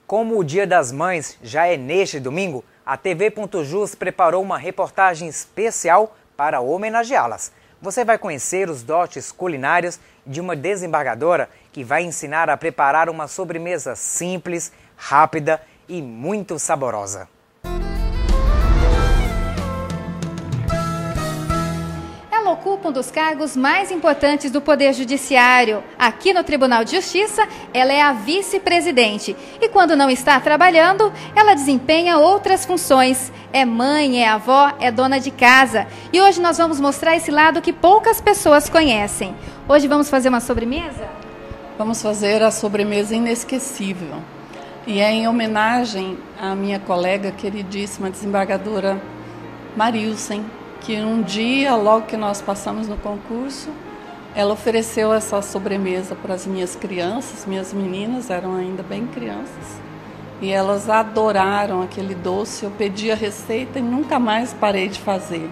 Como o Dia das Mães já é neste domingo, a TV.jus preparou uma reportagem especial para homenageá-las. Você vai conhecer os dotes culinários de uma desembargadora que vai ensinar a preparar uma sobremesa simples, rápida e muito saborosa. Ela ocupa um dos cargos mais importantes do Poder Judiciário. Aqui no Tribunal de Justiça, ela é a vice-presidente. E quando não está trabalhando, ela desempenha outras funções. É mãe, é avó, é dona de casa. E hoje nós vamos mostrar esse lado que poucas pessoas conhecem. Hoje vamos fazer uma sobremesa? Vamos fazer a sobremesa inesquecível. E é em homenagem à minha colega queridíssima desembargadora Marilsen, que um dia, logo que nós passamos no concurso, ela ofereceu essa sobremesa para as minhas crianças. Minhas meninas eram ainda bem crianças e elas adoraram aquele doce. Eu pedi a receita e nunca mais parei de fazer.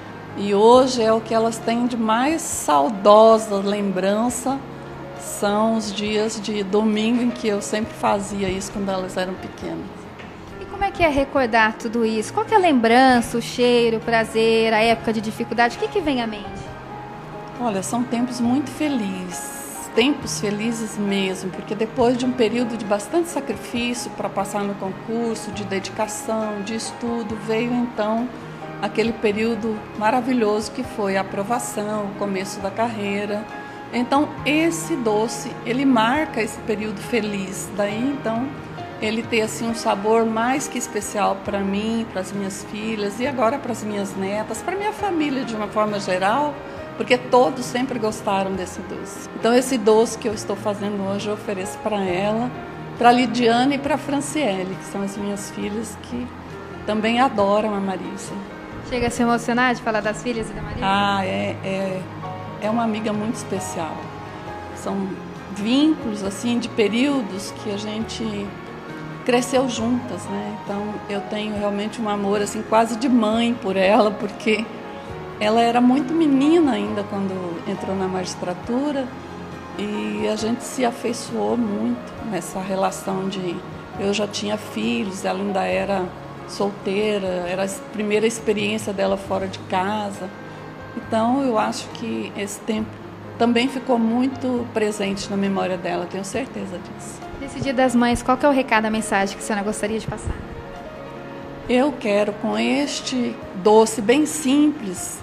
E hoje é o que elas têm de mais saudosa lembrança, são os dias de domingo em que eu sempre fazia isso quando elas eram pequenas. Como é que é recordar tudo isso? Qual que é a lembrança, o cheiro, o prazer, a época de dificuldade? O que vem à mente? Olha, são tempos muito felizes, tempos felizes mesmo, porque depois de um período de bastante sacrifício para passar no concurso, de dedicação, de estudo, veio então aquele período maravilhoso que foi a aprovação, o começo da carreira. Então esse doce, ele marca esse período feliz. Daí então ele tem assim um sabor mais que especial para mim, para as minhas filhas e agora para as minhas netas, para minha família de uma forma geral, porque todos sempre gostaram desse doce. Então esse doce que eu estou fazendo hoje eu ofereço para ela, para a Lidiane e para a Franciele, que são as minhas filhas que também adoram a Marilsen. Chega a se emocionar de falar das filhas e da Marilsen? É uma amiga muito especial. São vínculos assim de períodos que a gente cresceu juntas, né? Então eu tenho realmente um amor assim quase de mãe por ela, porque ela era muito menina ainda quando entrou na magistratura e a gente se afeiçoou muito nessa relação de eu já tinha filhos, ela ainda era solteira, era a primeira experiência dela fora de casa. Então eu acho que esse tempo também ficou muito presente na memória dela, tenho certeza disso. Nesse Dia das Mães, qual que é o recado, a mensagem que a senhora gostaria de passar? Eu quero, com este doce bem simples,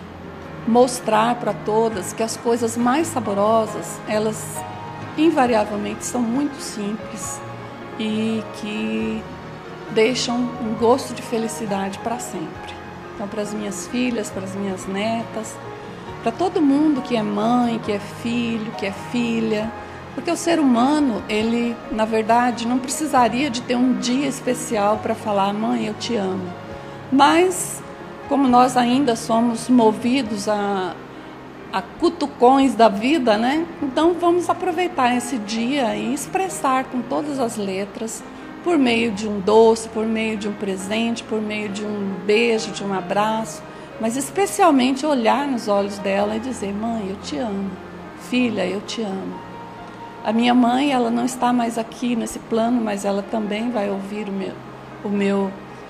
mostrar para todas que as coisas mais saborosas, elas invariavelmente são muito simples e que deixam um gosto de felicidade para sempre. Então, para as minhas filhas, para as minhas netas, para todo mundo que é mãe, que é filho, que é filha, porque o ser humano, ele, na verdade, não precisaria de ter um dia especial para falar, mãe, eu te amo. Mas, como nós ainda somos movidos a cutucões da vida, né? Então vamos aproveitar esse dia e expressar com todas as letras, por meio de um doce, por meio de um presente, por meio de um beijo, de um abraço, mas especialmente olhar nos olhos dela e dizer, mãe, eu te amo, filha, eu te amo. A minha mãe, ela não está mais aqui nesse plano, mas ela também vai ouvir o meu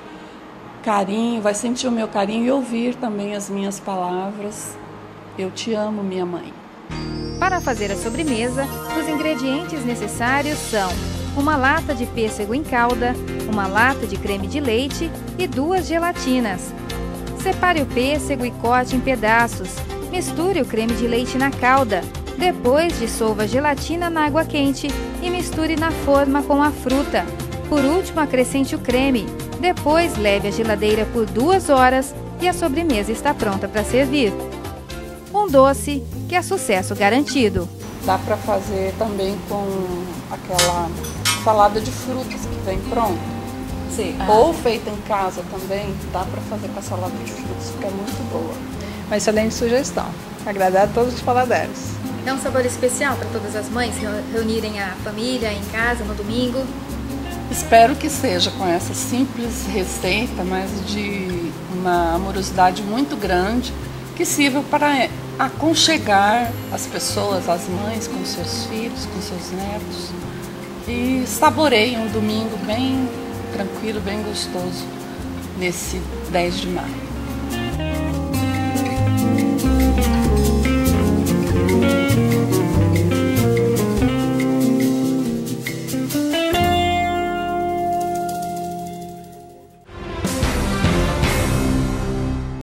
carinho, vai sentir o meu carinho e ouvir também as minhas palavras. Eu te amo, minha mãe. Para fazer a sobremesa, os ingredientes necessários são uma lata de pêssego em calda, uma lata de creme de leite e 2 gelatinas. Separe o pêssego e corte em pedaços. Misture o creme de leite na calda. Depois, dissolva a gelatina na água quente e misture na forma com a fruta. Por último, acrescente o creme. Depois, leve à geladeira por 2 horas e a sobremesa está pronta para servir. Um doce que é sucesso garantido. Dá para fazer também com aquela salada de frutas que vem pronto. Sim. Ou feita em casa também, dá para fazer com a salada de frutas, fica muito boa. Uma excelente sugestão. Agradar a todos os paladares. É um sabor especial para todas as mães reunirem a família em casa no domingo? Espero que seja com essa simples receita, mas de uma amorosidade muito grande, que sirva para aconchegar as pessoas, as mães com seus filhos, com seus netos, e saboreie um domingo bem tranquilo, bem gostoso nesse 10 de maio.